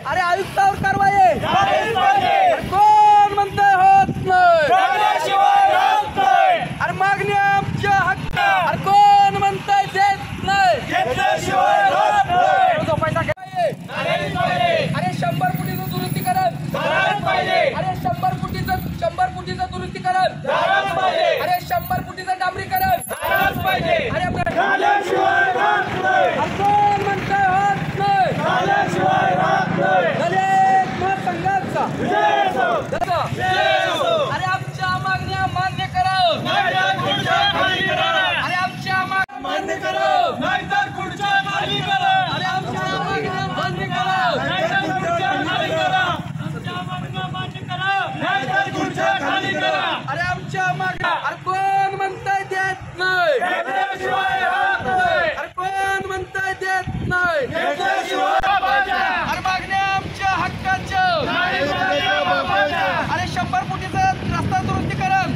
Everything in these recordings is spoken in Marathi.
अरे आयुक्तावर कारवाई कोण म्हणतंय होत नाही, अरे मागणी आमच्या हक्क, अरे कोण म्हणतंय देत नाही, अरे 100 कोटीचं दुरुस्तीकरण, अरे 100 कोटीचं दुरुस्तीकरण, अरे 100 कोटीचं डांबरीकरण, अरे कोण म्हणतंय होत नाही, संघाचा अरे आमच्या मागण्या मान्य करा, अरे आमच्या मागण्या मान्य करा, नाहीतर पुढच्या मागणी करा, अरे आमच्या मागण्या मान्य करा, नाहीतर पुढच्या खाली करा, आमच्या मागण्या मान्य करा, नाहीतर पुढच्या खाली करा, अरे आमच्या मागण्या, अरे कोण म्हणताय देत नाही, अरे कोण म्हणताय देत नाही, अरे मागण्या आमच्या हक्काच्या, अरे 100 कोटीचं रस्ता दुरुस्तीकरण,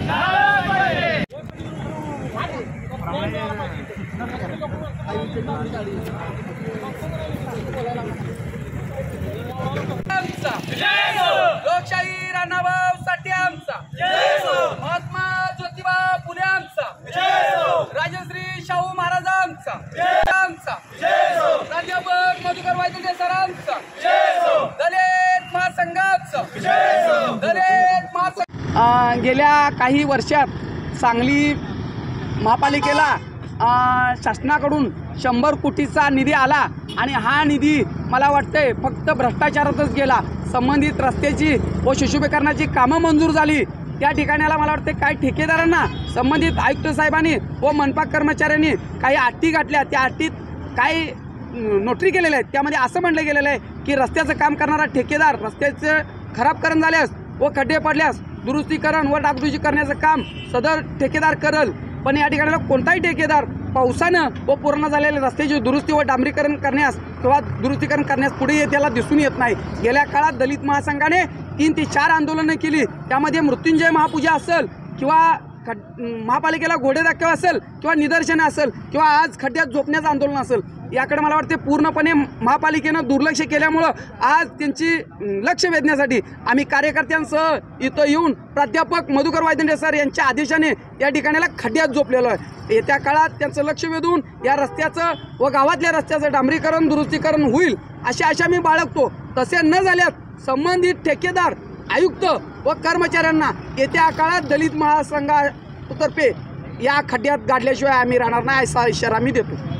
लोकशाही राणाभाऊसाठी आमचा, महात्मा ज्योतिबा फुले आमचा, राजश्री शाहू महाराज आमचा, प्राध्यापक मधुकर वायदुले सर आमचा, दलित महासंघाचा, दलित महासंघ। गेल्या काही वर्षात सांगली महापालिकेला शासनाकडून 100 कोटीचा निधी आला आणि हा निधी मला वाटतंय फक्त भ्रष्टाचारातच गेला। संबंधित रस्त्याची व सुशोभीकरणाची कामं मंजूर झाली, त्या ठिकाणाला मला वाटतं काही ठेकेदारांना संबंधित आयुक्त साहेबांनी व मनपा कर्मचाऱ्यांनी काही अटी गाठल्या, त्या अटीत काही नोटरी केलेल्या आहेत। त्यामध्ये असं म्हटलं गेलेलं आहे की रस्त्याचं काम करणारा ठेकेदार रस्त्याचं खराबकरण झाल्यास व खड्डे पडल्यास दुरुस्तीकरण व डागडुजी करण्याचं काम सदर ठेकेदार करल, पण या ठिकाणाला कोणताही ठेकेदार पावसानं व पूर्ण झालेल्या रस्त्याची दुरुस्ती व डांबरीकरण करण्यास किंवा दुरुस्तीकरण करण्यास पुढे त्याला दिसून येत नाही। गेल्या काळात दलित महासंघाने 3 ते 4 आंदोलनं केली, त्यामध्ये मृत्युंजय महापूजा असेल किंवा महापालिकेला घोडे दाखव असेल किंवा निदर्शनं असेल किंवा आज खड्ड्यात झोपण्याचं आंदोलन असेल, याकडे मला वाटते पूर्णपणे महापालिकेनं दुर्लक्ष केल्यामुळं आज त्यांची लक्ष वेधण्यासाठी आम्ही कार्यकर्त्यांसह इथं येऊन प्राध्यापक मधुकर वायदुले सर यांच्या आदेशाने या ठिकाणाला खड्ड्यात झोपलेलो आहे। येत्या काळात त्यांचं लक्ष वेधून या रस्त्याचं व गावातल्या रस्त्याचं डांबरीकरण दुरुस्तीकरण होईल अशी आशा मी बाळगतो। तसे न झाल्यास संबंधित ठेकेदार आयुक्त व कर्मचाऱ्यांना येत्या काळात दलित महासंघातर्फे या खड्ड्यात गाडल्याशिवाय आम्ही राहणार नाही असा इशारा आम्ही देतो।